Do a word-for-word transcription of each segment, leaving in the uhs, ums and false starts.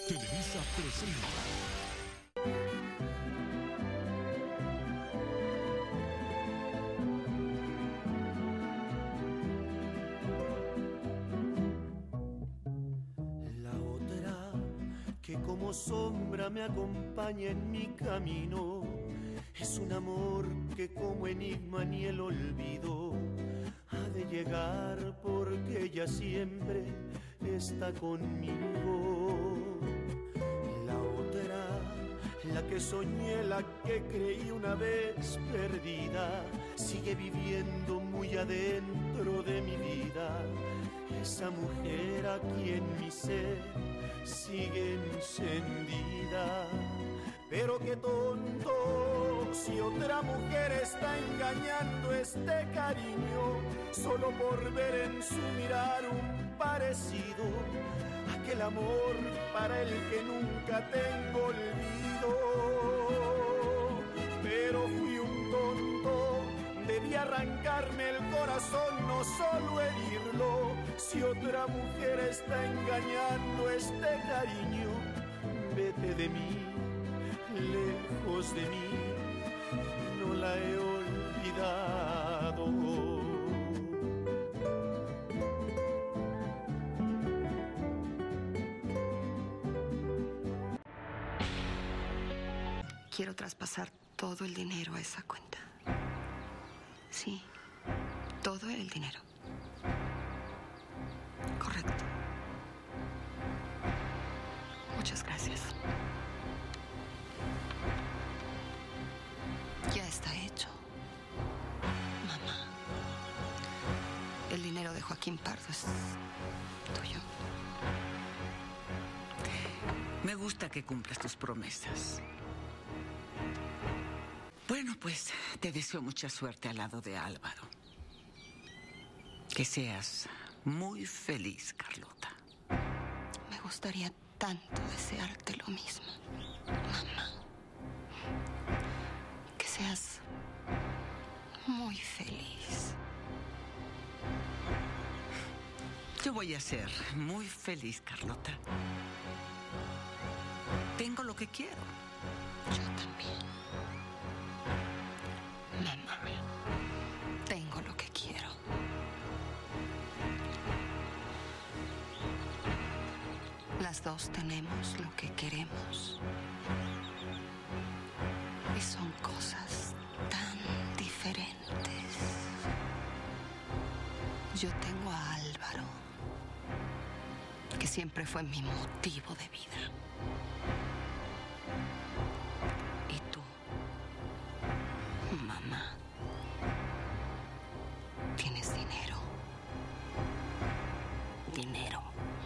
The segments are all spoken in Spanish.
Televisa presenta. Como sombra me acompaña en mi camino, es un amor que como enigma ni el olvido ha de llegar, porque ella siempre está conmigo. La otra, la que soñé, la que creí una vez perdida, sigue viviendo muy adentro de mi vida. Esa mujer aquí en mi ser sigue encendida. Pero qué tonto, si otra mujer está engañando este cariño, solo por ver en su mirar un parecido, aquel amor para el que nunca tengo olvido. Pero fui un tonto, debí arrancarme el corazón, no solo herirlo. Si otra mujer está engañando este cariño, vete de mí, lejos de mí, no la he olvidado. Quiero traspasar todo el dinero a esa cuenta. Sí, todo el dinero. Correcto. Muchas gracias. Ya está hecho. Mamá, el dinero de Joaquín Pardo es tuyo. Me gusta que cumplas tus promesas. Bueno, pues te deseo mucha suerte al lado de Álvaro. Que seas muy feliz, Carlota. Me gustaría tanto desearte lo mismo, mamá. Que seas muy feliz. Yo voy a ser muy feliz, Carlota. Tengo lo que quiero. Yo también. Mamá, tengo lo que quiero. Las dos tenemos lo que queremos. Y son cosas tan diferentes. Yo tengo a Álvaro, que siempre fue mi motivo de vida. Y tú, mamá, tienes dinero. Dinero.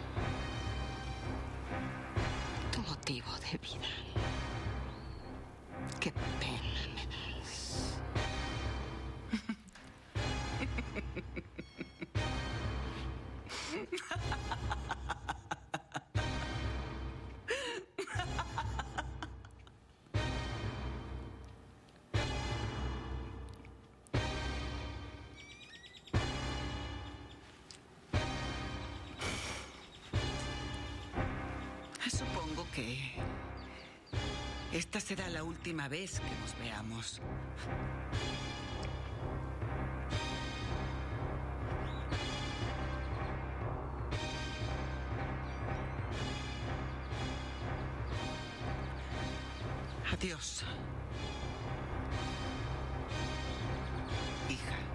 Tu motivo de vida. Qué pena me das. Supongo que esta será la última vez que nos veamos. Adiós, hija.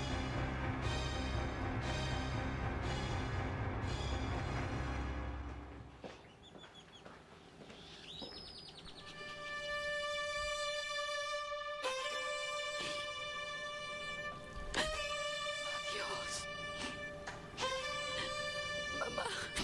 Adiós. Mamá.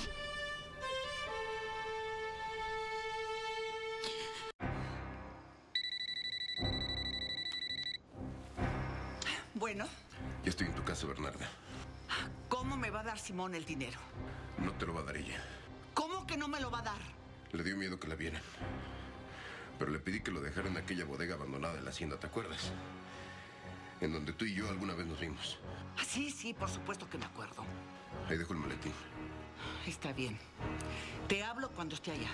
Bueno, Ya estoy en tu casa, Bernarda. ¿cómo me va a dar Simón el dinero? No te lo va a dar ella. ¿Cómo que no me lo va a dar? Le dio miedo que la vieran. Pero le pedí que lo dejara en aquella bodega abandonada de la hacienda, ¿te acuerdas? En donde tú y yo alguna vez nos vimos. Ah, sí, sí, por supuesto que me acuerdo. Ahí dejo el maletín. Está bien. Te hablo cuando esté allá.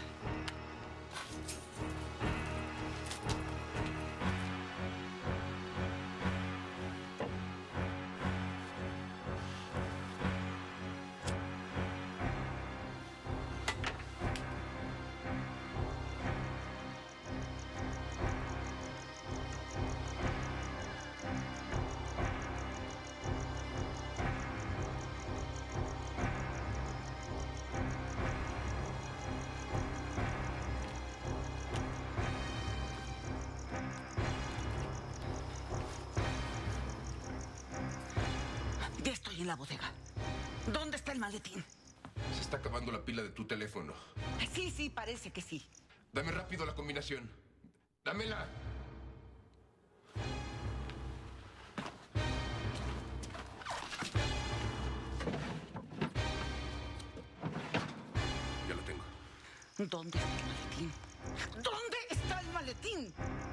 Ya estoy en la bodega. ¿Dónde está el maletín? Se está acabando la pila de tu teléfono. Sí, sí, parece que sí. Dame rápido la combinación. ¡Dámela! Ya lo tengo. ¿Dónde está el maletín? ¿Dónde está el maletín?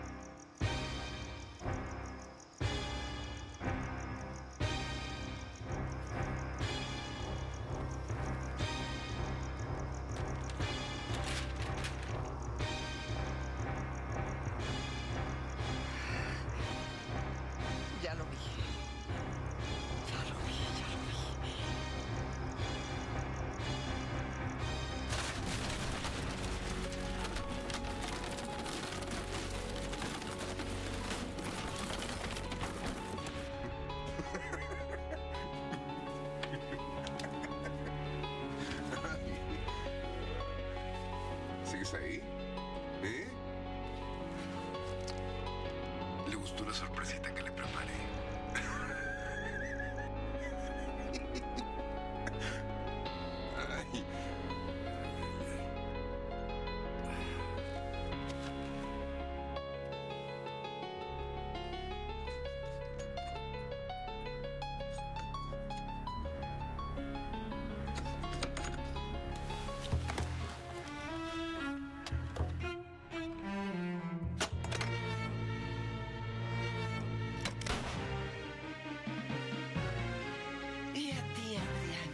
Ya lo vi. Ya lo vi, ya lo vi. ¿Sigues ahí? ¿Eh? ¿Le gustó la sorpresita que le preparé? Ay. ¿Y a ti, Adrián?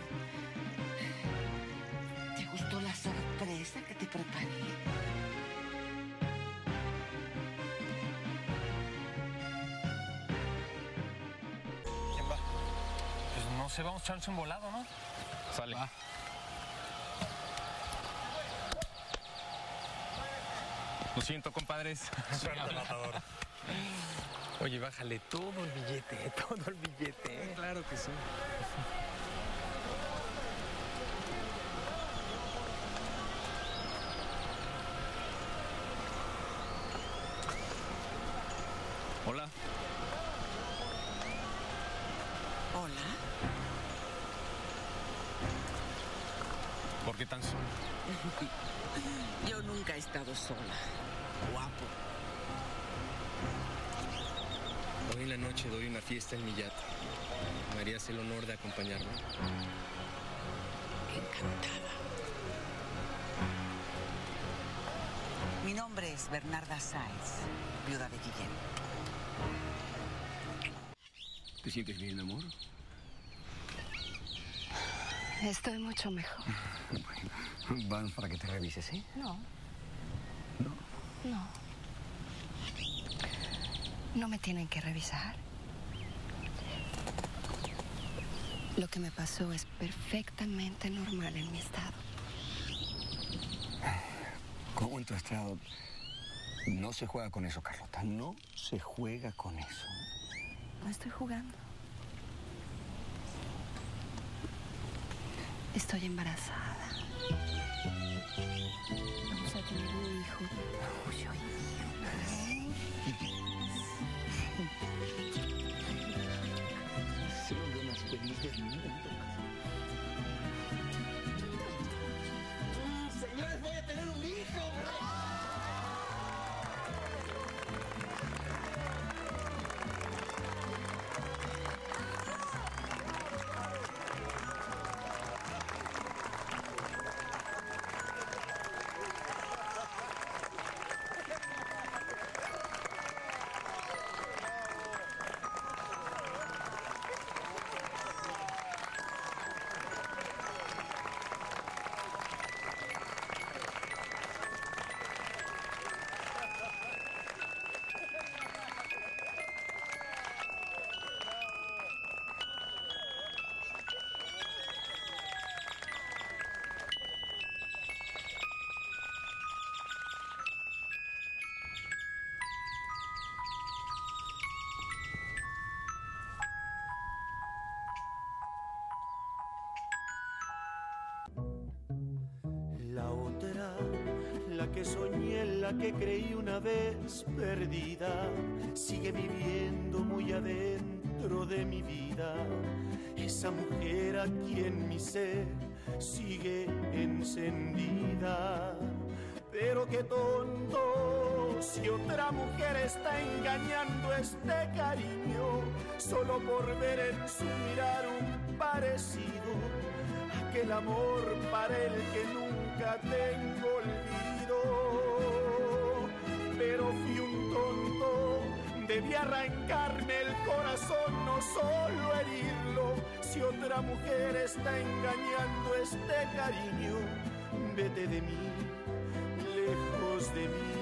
¿Te gustó la sorpresa que te preparé? ¿Quién va? Pues no sé, vamos a echarnos un volado, ¿no? Sale. Va. Lo siento, compadres. Suerte, matador. Oye, bájale todo el billete, todo el billete. Claro que sí. Hola. Hola. ¿Por qué tan solo? Yo nunca he estado sola. Guapo. Hoy en la noche doy una fiesta en mi yate. ¿Me harías el honor de acompañarme? Encantada. Mi nombre es Bernarda Sáenz, viuda de Guillén. ¿Te sientes bien, amor? Estoy mucho mejor. Bueno, vamos para que te revises, ¿sí? No, No. no. No me tienen que revisar. Lo que me pasó es perfectamente normal en mi estado. ¿Cómo en tu estado? No se juega con eso, Carlota. No se juega con eso. No estoy jugando. Estoy embarazada. Vamos a tener un hijo tuyo. Soy el hombre más feliz del mundo. Señores, voy a tener un hijo. la que soñé, la que creí una vez perdida, sigue viviendo muy adentro de mi vida. Esa mujer aquí en mi ser sigue encendida. Pero qué tonto, si otra mujer está engañando este cariño, solo por ver en su mirar un parecido, aquel amor para el que nunca tengo olvido. Pero fui un tonto, debí arrancarme el corazón, no solo herirlo. Si otra mujer está engañando este cariño, vete de mí, lejos de mí.